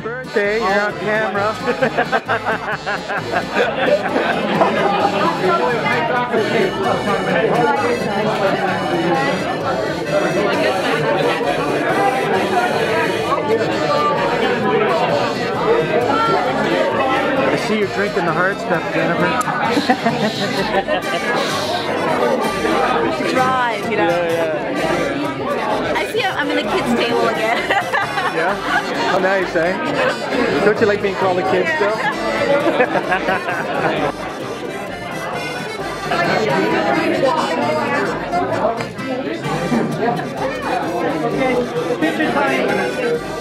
birthday, you're on camera. I see you're drinking the hard stuff, Jennifer. Drive, you know. Yeah. I see I'm in the kids' table again. Yeah? Oh, now you say. Don't you like being called a kid still? Okay, picture time.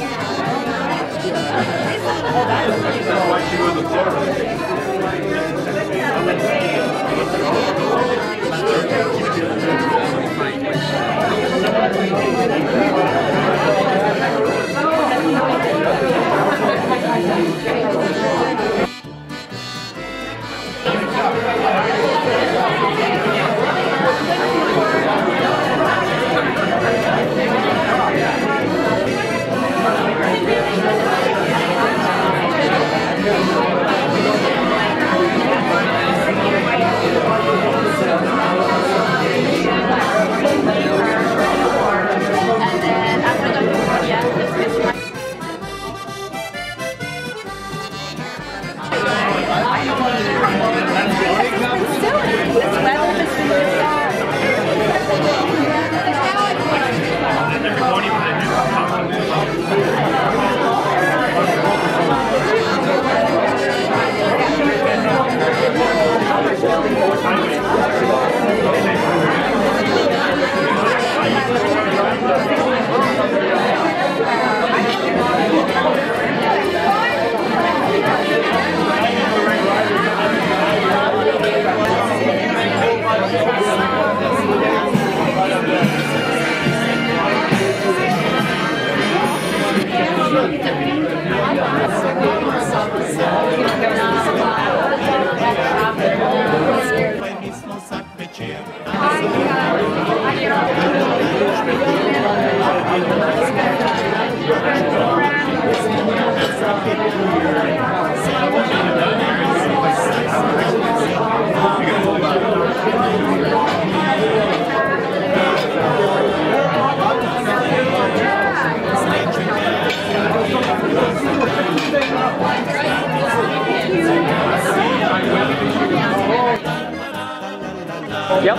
Yep.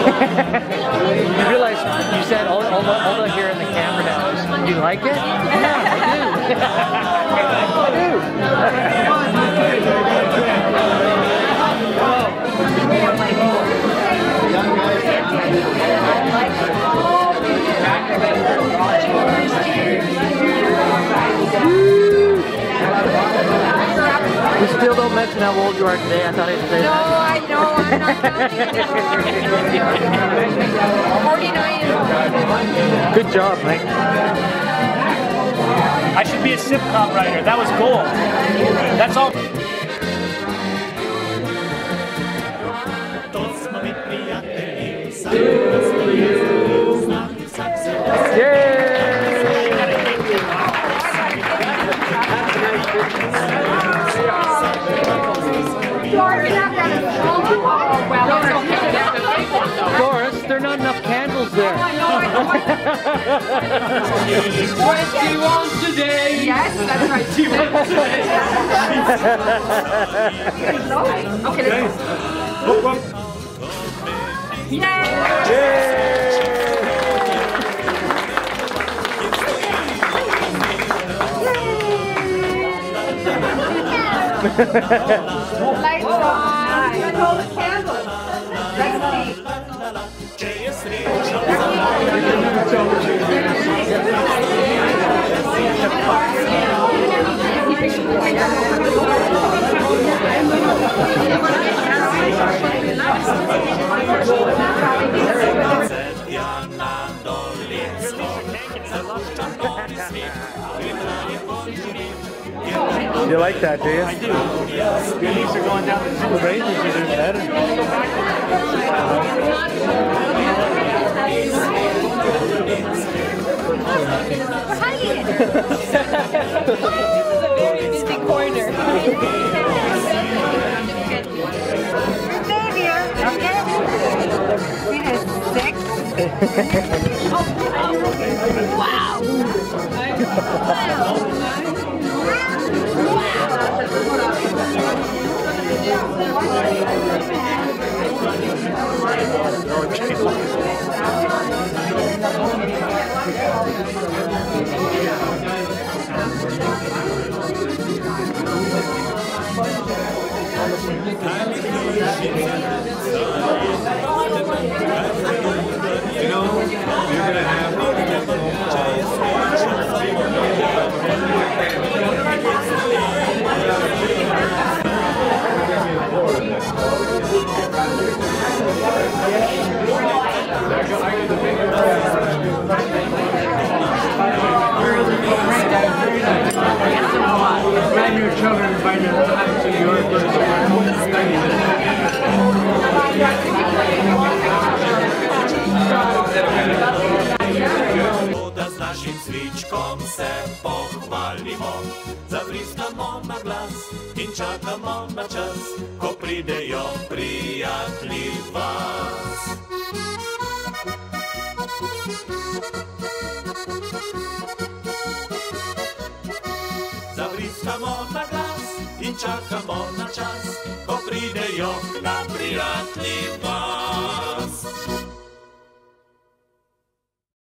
You realize you said all the here in the camera now. Do you like it? Yeah, I do. You still don't mention how old you are today. I thought I'd say No, I know. I'm not 49. Good job, Mike. I should be a sitcom writer. That was cool. That's all. Doris, there are not enough candles there. 21 today. Yes, that's right. 21 today. Okay, let's go. Lights on. You hold the candle. Let's see. You like that, do you? I do. Your knees are going down the The Rangers are doing better. Hi. Xavier, okay? It is 6. Wow. You know, you're gonna have brand new children invited to your Z našim cvičkom se pohvalimo, zavriskamo na glas in čakamo na čas, ko pridejo prijatelji vas. Zavriskamo na glas in čakamo na čas, ko pridejo k nam prijatelji vas.